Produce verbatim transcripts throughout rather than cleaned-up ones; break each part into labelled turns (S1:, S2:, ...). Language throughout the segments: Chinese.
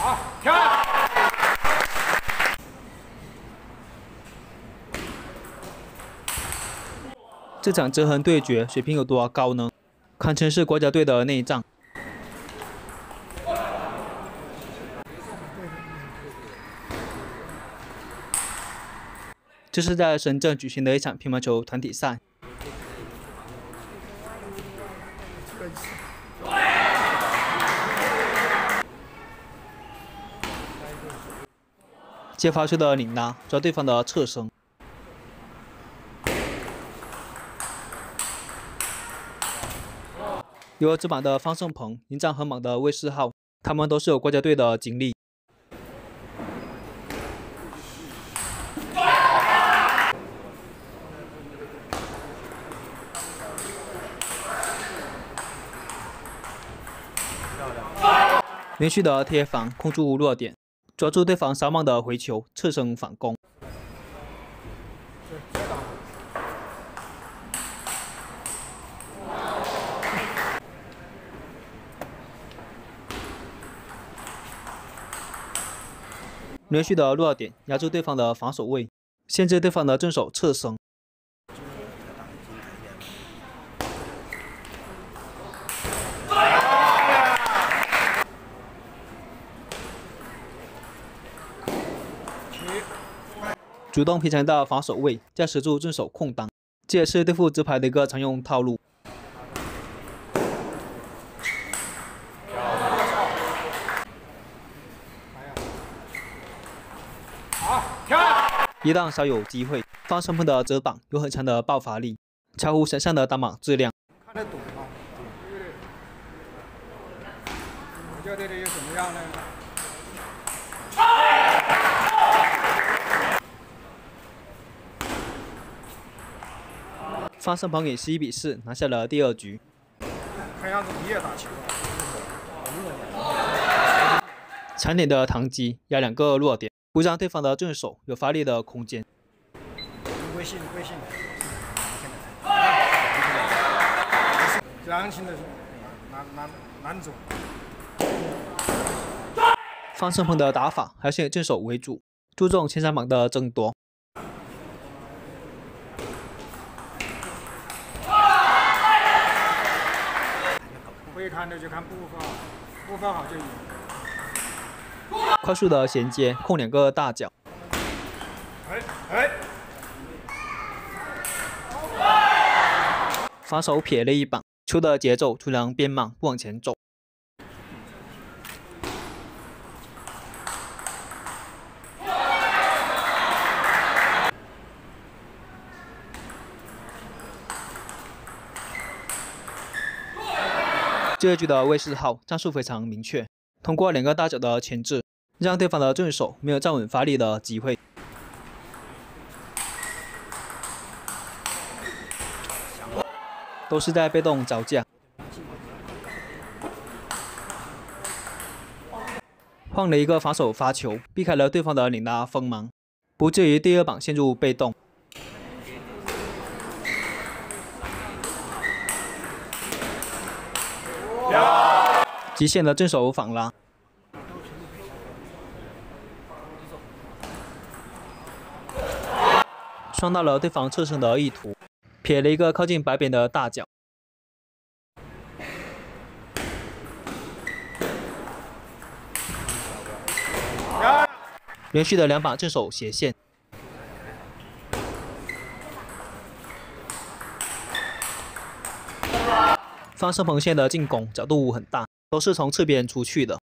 S1: 好，跳！
S2: 这场折痕对决水平有多高呢？堪称是国家队的内战。这是在深圳举行的一场乒乓球团体赛。接发球的领拉抓对方的侧身。 有直板的方胜鹏，迎战很猛的魏世浩，他们都是有国家队的经历。连续的贴防控住落点，抓住对方稍慢的回球，侧身反攻。 连续的落点压住对方的防守位，限制对方的正手侧身。主动平常的防守位，驾驶住正手空档，这也是对付直排的一个常用套路。 一旦稍有机会，方胜鹏的折挡有很强的爆发力，超乎想象的打码质量。
S1: 看得懂啊，对对。我教练的又怎么样呢？
S2: 方胜鹏以十一比四拿下了第二局。
S1: 看样子你也打球
S2: 啊。强点的唐击压两个落点。 不让对方的正手有发力的空间。
S1: 微信，微信。良心的难难难走。
S2: 方胜鹏的打法还是以正手为主，注重前三板的争夺。
S1: 会看的就看步伐，步伐好就赢。
S2: 快速的衔接，控两个大脚。
S1: 哎哎！
S2: 防守撇了一板，球的节奏突然变慢，不往前走。这一局的魏世浩战术非常明确。 通过两个大脚的牵制，让对方的正手没有站稳发力的机会。都是在被动招架。换了一个防守发球，避开了对方的领拉锋芒，不至于第二板陷入被动。极限的正手反拉。 双到了对方侧身的意图，撇了一个靠近白边的大脚。连续的两板正手斜线。方胜鹏线的进攻角度很大，都是从侧边出去的。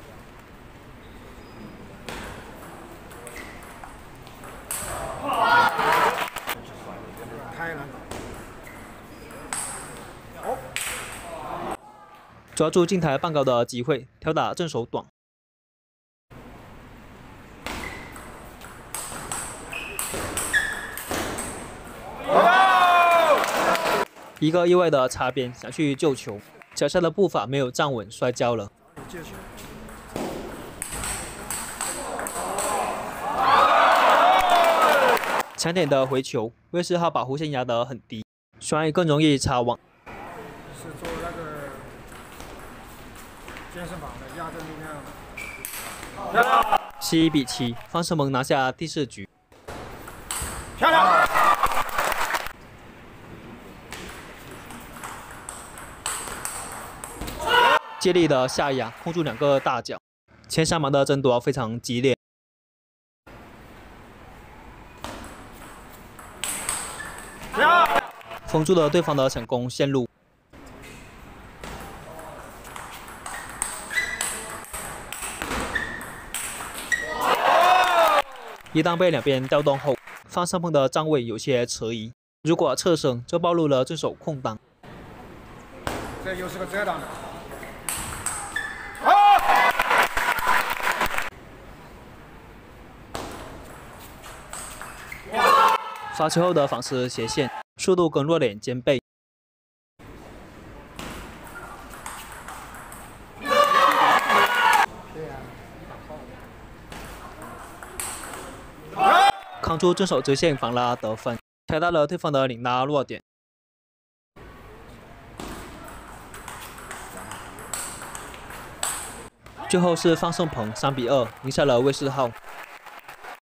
S2: 抓住近台半高的机会，挑打正手短。一个意外的擦边，想去救球，脚下的步伐没有站稳，摔跤了。强点的回球，魏世浩把弧线压得很低，双翼更容易擦网。
S1: 是做那个健身房的压正力量。
S2: 十一比七，方胜鹏拿下第四局。
S1: 漂亮！
S2: 接力的夏雅控住两个大脚，前三盲的争夺非常激烈。封住了对方的成功线路。一旦被两边调动后，方胜鹏的站位有些迟疑，如果侧身就暴露了对手空档。
S1: 这又是个遮挡的。
S2: 发球后的反式斜线，速度跟弱点兼备。扛住正手直线反拉得分，挑到了对方的领拉弱点。最后是方胜鹏三比二赢下了魏世浩。